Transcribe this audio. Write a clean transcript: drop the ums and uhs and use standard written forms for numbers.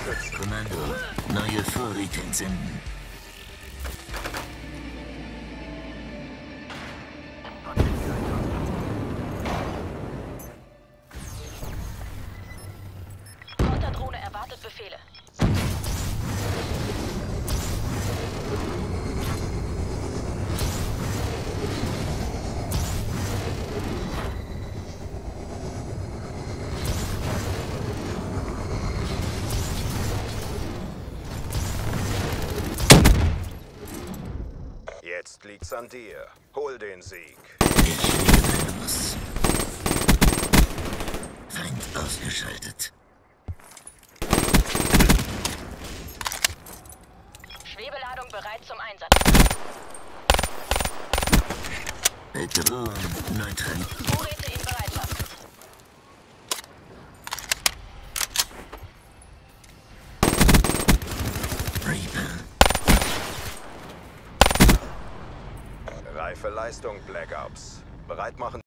unterstützen. Kommando, neue Vorräte entsenden. Konterdrohne erwartet Befehle. Jetzt liegt's an dir. Hol den Sieg. Ich lebe los. Feind ausgeschaltet. Schwebeladung bereit zum Einsatz. Bedrohung neutral. Vorräte in Bereitschaft. Reaper. Reife Leistung, Black Ops. Bereit machen.